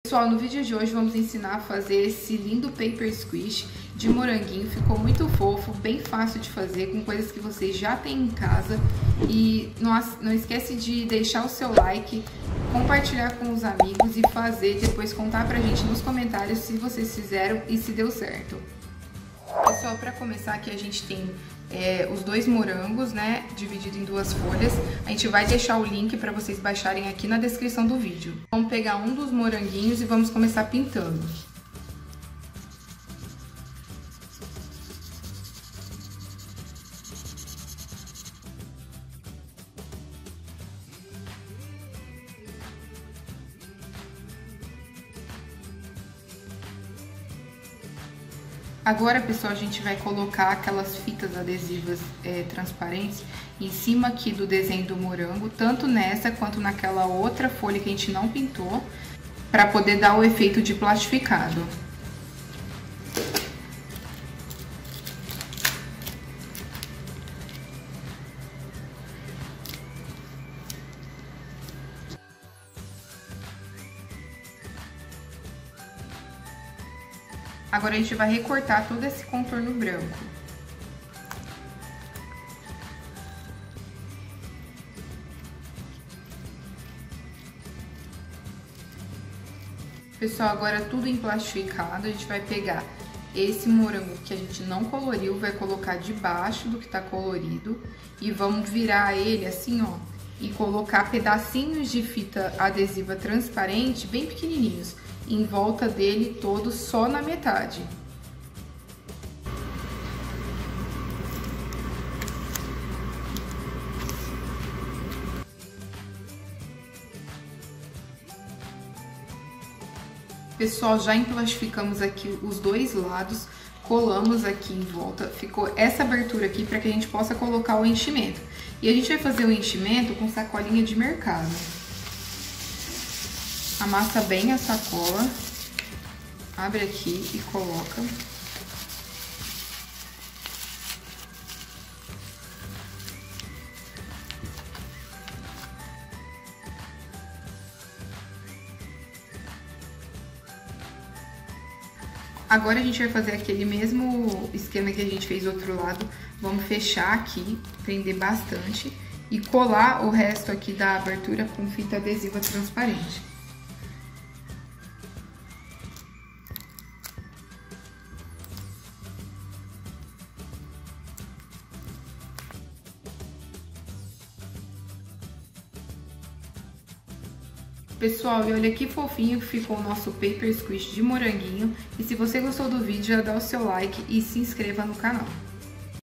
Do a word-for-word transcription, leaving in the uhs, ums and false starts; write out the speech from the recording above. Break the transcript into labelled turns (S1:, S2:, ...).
S1: Pessoal, no vídeo de hoje vamos ensinar a fazer esse lindo paper squish de moranguinho. Ficou muito fofo, bem fácil de fazer, com coisas que vocês já têm em casa. E não, não esquece de deixar o seu like, compartilhar com os amigos e fazer, depois contar pra gente nos comentários se vocês fizeram e se deu certo. Pessoal, para começar aqui a gente tem é, os dois morangos, né, dividido em duas folhas. A gente vai deixar o link para vocês baixarem aqui na descrição do vídeo. Vamos pegar um dos moranguinhos e vamos começar pintando. Agora, pessoal, a gente vai colocar aquelas fitas adesivas é, transparentes em cima aqui do desenho do morango, tanto nessa quanto naquela outra folha que a gente não pintou, para poder dar o efeito de plastificado. Agora a gente vai recortar todo esse contorno branco. Pessoal, agora tudo em plastificado, a gente vai pegar esse morango que a gente não coloriu, vai colocar debaixo do que tá colorido e vamos virar ele assim, ó, e colocar pedacinhos de fita adesiva transparente, bem pequenininhos, em volta dele todo, só na metade. Pessoal, já emplastificamos aqui os dois lados, colamos aqui em volta, ficou essa abertura aqui para que a gente possa colocar o enchimento. E a gente vai fazer o enchimento com sacolinha de mercado. Amassa bem a sacola, abre aqui e coloca. Agora a gente vai fazer aquele mesmo esquema que a gente fez do outro lado. Vamos fechar aqui, prender bastante e colar o resto aqui da abertura com fita adesiva transparente. Pessoal, e olha que fofinho que ficou o nosso paper squish de moranguinho. E se você gostou do vídeo, já dá o seu like e se inscreva no canal.